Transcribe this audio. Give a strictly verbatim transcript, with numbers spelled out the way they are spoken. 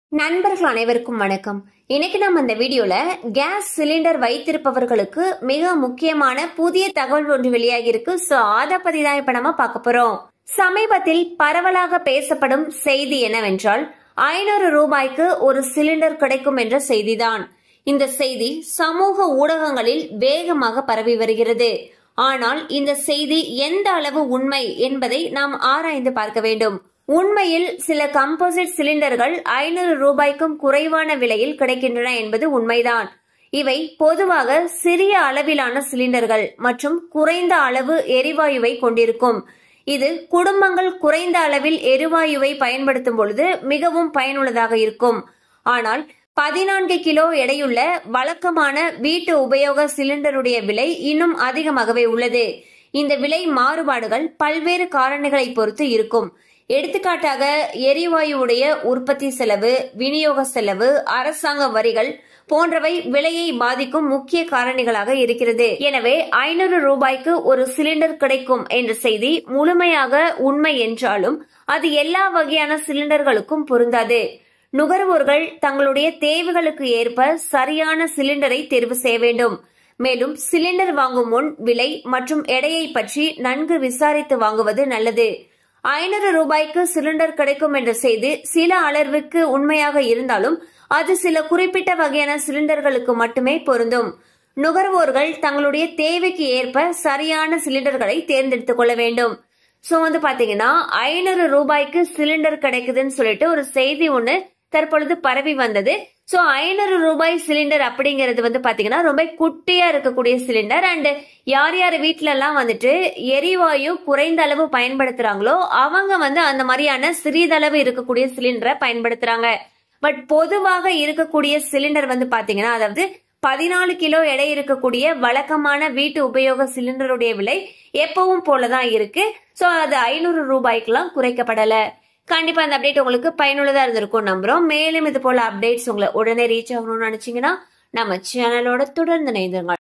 நண்பர்கள் அனைவருக்கும் வணக்கம். இன்னைக்கு நம்ம இந்த வீடியோல கேஸ் சிலிண்டர் வைத்திருப்பவர்களுக்கு மிக முக்கியமான புதிய தகவல் ஒன்று வெளியாகி இருக்கு. சோ அத பத்தி தான் இப்ப நம்ம பார்க்க போறோம். சமீபத்தில் பரவலாக பேசப்படும் செய்தி என்னவென்றால் ஐநூறு ரூபாய்க்கு ஒரு சிலிண்டர் கிடைக்கும் என்ற செய்திதான். இந்த செய்தி சமூக ஊடகங்களில் வேகமாக பரவி வருகிறது. ஆனால் இந்த செய்தி எந்த அளவு உண்மை என்பதை நாம் ஆராய்ந்து பார்க்க வேண்டும். உண்மையில் சில கம்போசிட் சிலிண்டர்கள் ஐநூறு ரூபாய்க்கும் குறைவான விலையில் கிடைக்கின்றன என்பது உண்மைதான். இவை பொதுவாக சிறிய அளவிலான சிலிண்டர்கள் மற்றும் குறைந்த அளவு எரிவாயுவை கொண்டிருக்கும். இது குடும்பங்கள் குறைந்த அளவில் எரிவாயுவை பயன்படுத்தும் பொழுது மிகவும் பயனுள்ளதாக இருக்கும். ஆனால் பதினான்கு கிலோ எடையுள்ள வழக்கமான வீட்டு உபயோக சிலிண்டருடைய விலை இன்னும் அதிகமாகவே உள்ளது. இந்த விலை மாறுபாடுகள் பல்வேறு காரணிகளை பொறுத்து இருக்கும். எடுத்துக்காட்டாக எரிவாயுடைய உற்பத்தி செலவு, விநியோக செலவு, அரசாங்க வரிகள் போன்றவை விலையை பாதிக்கும் முக்கிய காரணிகளாக இருக்கிறது. எனவே ஐநூறு ரூபாய்க்கு ஒரு சிலிண்டர் கிடைக்கும் என்ற செய்தி முழுமையாக உண்மை என்றாலும் அது எல்லா வகையான சிலிண்டர்களுக்கும் பொருந்தாது. நுகர்வோர்கள் தங்களுடைய தேவைகளுக்கு ஏற்ப சரியான சிலிண்டரை தேர்வு செய்ய வேண்டும். மேலும் சிலிண்டர் வாங்கும் முன் விலை மற்றும் எடையை பற்றி நன்கு விசாரித்து வாங்குவது நல்லது. ஐநூறு ரூபாய்க்கு சிலிண்டர் கிடைக்கும் என்ற செய்தி சில அளவிற்கு உண்மையாக இருந்தாலும் அது சில குறிப்பிட்ட வகையான சிலிண்டர்களுக்கு மட்டுமே பொருந்தும். நுகர்வோர்கள் தங்களுடைய தேவைக்கு ஏற்ப சரியான சிலிண்டர்களை தேர்ந்தெடுத்துக் கொள்ள வேண்டும். சோ வந்து பாத்தீங்கன்னா ஐநூறு ரூபாய்க்கு சிலிண்டர் கிடைக்குதுன்னு சொல்லிட்டு ஒரு செய்தி ஒண்ணு தற்பொழுது பரவி வந்தது. சோ ஐநூறு ரூபாய் சிலிண்டர் அப்படிங்கிறது வந்து பாத்தீங்கன்னா ரொம்ப குட்டியா இருக்கக்கூடிய சிலிண்டர். அண்ட் யார் யார் வீட்டுல எல்லாம் வந்துட்டு எரிவாயு குறைந்த அளவு பயன்படுத்துறாங்களோ அவங்க வந்து அந்த மாதிரியான சிறிதளவு இருக்கக்கூடிய சிலிண்டரை பயன்படுத்துறாங்க. பட் பொதுவாக இருக்கக்கூடிய சிலிண்டர் வந்து பாத்தீங்கன்னா அதாவது பதினாலு கிலோ எடை இருக்கக்கூடிய வழக்கமான வீட்டு உபயோக சிலிண்டருடைய விலை எப்பவும் போலதான் இருக்கு. சோ அது ஐநூறு ரூபாய்க்கெல்லாம் குறைக்கப்படல. கண்டிப்பா அந்த அப்டேட் உங்களுக்கு பயனுள்ளதா இருந்திருக்கும் நம்புறோம். மேலும் இது போல அப்டேட்ஸ் உங்களை உடனே ரீச் ஆகணும்னு நினைச்சீங்கன்னா நம்ம சேனலோட தொடர்ந்து இணைந்துங்க.